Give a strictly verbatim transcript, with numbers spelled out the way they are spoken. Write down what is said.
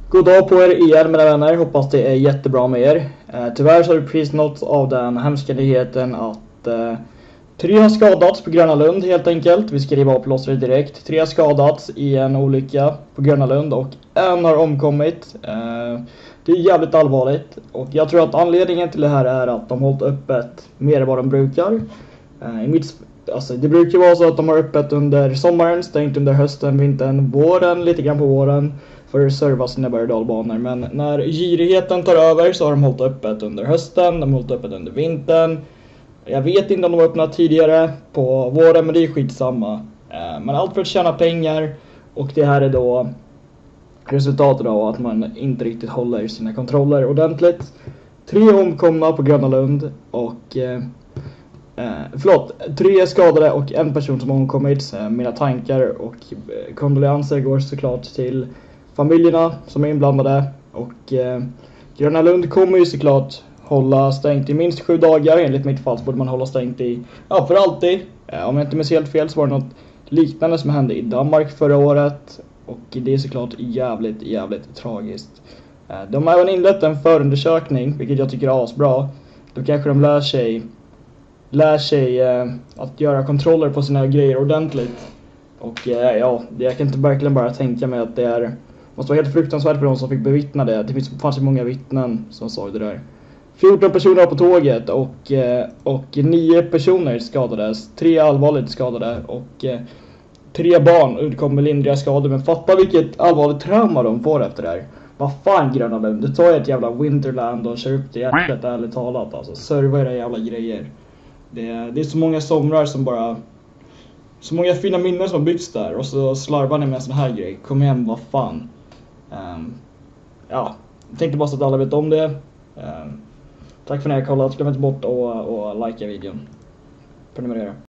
God dag på er igen mina vänner, hoppas det är jättebra med er. eh, Tyvärr så har det precis nått av den hemska nyheten att eh, tre har skadats på Gröna Lund helt enkelt. Vi ska riva upp loss det direkt. Tre har skadats i en olycka på Gröna Lund och en har omkommit. eh, Det är jävligt allvarligt och jag tror att anledningen till det här är att de har hållit öppet mer än vad de brukar. eh, I mitt Alltså, det brukar vara så att de har öppet under sommaren, stängt under hösten, vintern, våren, lite grann på våren för att serva sina berg- och dalbanor. Men när girigheten tar över så har de hållit öppet under hösten, de har hållit öppet under vintern. Jag vet inte om de har öppnat tidigare på våren, men det är skitsamma. Men allt för att tjäna pengar, och det här är då resultatet av att man inte riktigt håller sina kontroller ordentligt. Tre omkomna på Gröna Lund och... Eh, förlåt, tre skadade och en person som omkommit. eh, Mina tankar och eh, kondolenser går såklart till familjerna som är inblandade. Och eh, Gröna Lund kommer ju såklart hålla stängt i minst sju dagar. Enligt mitt fall så borde man hålla stängt i, ja, för alltid. eh, Om jag inte minns helt fel så var det något liknande som hände i Danmark förra året. Och det är såklart jävligt, jävligt tragiskt. eh, De har även inlett en förundersökning, vilket jag tycker är asbra. Då kanske de lär sig lär sig eh, att göra kontroller på sina grejer ordentligt. Och eh, ja, jag kan inte verkligen bara tänka mig att det är måste vara helt fruktansvärt för de som fick bevittna det. Det finns fanns ju många vittnen som sa det där. fjorton personer på tåget och, eh, och nio personer skadades. Tre allvarligt skadade och eh, tre barn utkom med lindriga skador. Men fatta vilket allvarligt trauma de får efter det här. Vad fan, Gröna Lund, du tar ett jävla Winterland och kör upp det jävligt, ärligt talat. Alltså, serva era jävla grejer. Det är, det är så många somrar som bara... Så många fina minnen som har byggts där. Och så slarvar ni med en sån här grej. Kom hem, vad fan. Um, ja, jag tänkte bara så att alla vet om det. Um, tack för att ni har kollat. Glöm inte bort att och, och likea videon. Prenumerera.